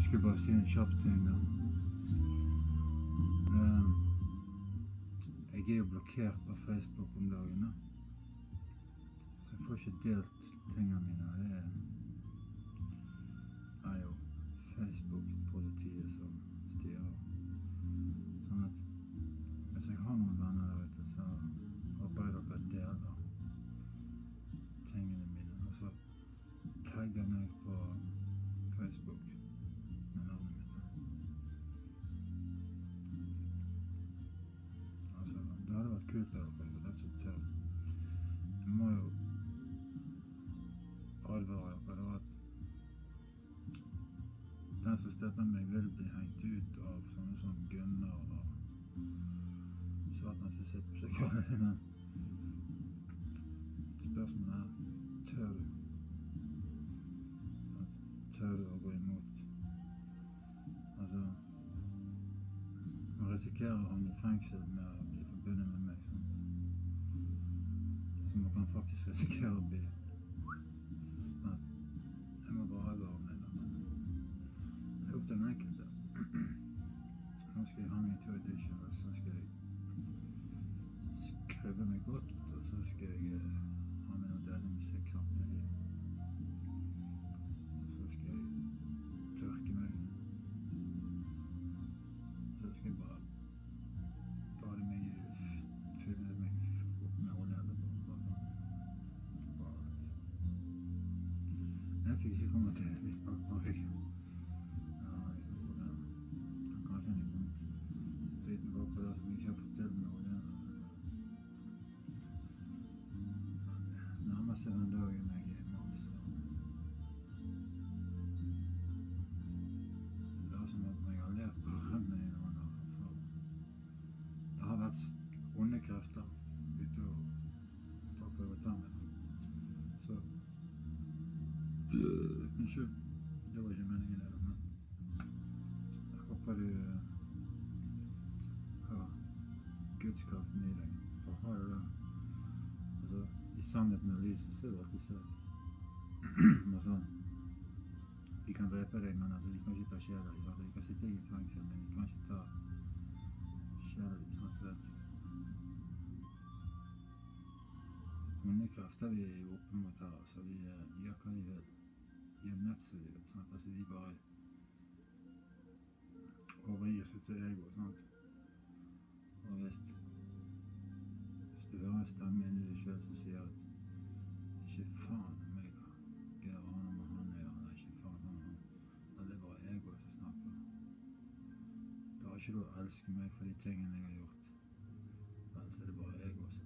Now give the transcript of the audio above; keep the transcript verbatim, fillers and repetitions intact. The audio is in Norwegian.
skulle bare si en kjapp ting da. Um, jeg er jo blokkert på Facebook om dagene, så jeg får ikke delt tingene mine. Det er, er jo Facebook-politiet som styrer. Sånn at hvis jeg har noen venner der ute, så håper jeg dere deler tingene mine, og så tagger meg på Facebook med navnet mitt. Altså, det hadde vært kult av dere, det er så tørt. Jeg må jo advare dere at den som støtter meg vil bli hengt ut av sånne som Gunnar og Satan som sitter på seg av det, men spørsmålet er, tør du? Tør du å gå imot? Altså, man risikerer å havne i fengsel med å bli forbundet med meg, sånn. Så man kan faktisk risikere å bli, men jeg må bare advare meg da, men det er opp til den enkelte. Nå skal jeg ha meg til audition, og så skal jeg skrive meg godt, og så skal jeg ha meg noe deilig musikk samtidig. Og så skal jeg tørke meg. Så skal jeg bare bade meg i, fylle meg opp med olje eller bare sånn. Bare alt. Jeg skal ikke komme til litt bak på ryggen. Ja, jeg skal få det. Kanskje en liten striden bak på det som jeg ikke har fått til med olje. Nærmest seg den dagen jeg er i Mars. Det er som at jeg har lært på å rømme i noen år. Det har vært onde krefter ute og for å prøve å ta meg. Så unnskyld, det var ikke meningen det, men jeg håper du har gudskraften i deg. For har du det? Altså, i sannheten og lyset så er det alltid søt. Altså, de kan drepe deg, men altså, de kan ikke ta sjela di. De kan sitte i fengsel, men de kan ikke ta sjela di. Sånn at onde krefter vi er oppe mot her, så vi gjør hva de vil. De er nødt til det, sånn at altså, de bare overgir seg til ego, sant? Og hvis Hvis du hører en stemme inni deg selv som sier at ikke faen om jeg gjør han om han gjør, eller ikke faen om han, da er det bare ego som snakker. Da har ikke du å elske meg for de tingene jeg har gjort, ellers er det bare ego som